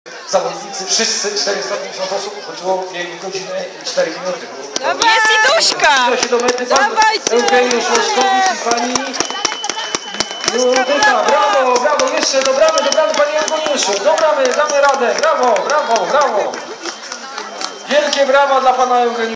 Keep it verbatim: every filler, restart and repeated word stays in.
zawodnicy, wszyscy czterysta pięćdziesiąt osób, chodziło w godzinę i cztery minuty. Jest i Duśka! Zbliża się do mety pan Eugeniusz Łoszkowicz i pani Judyta. Brawo, brawo, jeszcze do bramy, do bramy panie Eugeniuszu. Do bramy, damy radę, brawo, brawo, brawo. Wielkie brawa dla pana Eugeniusza.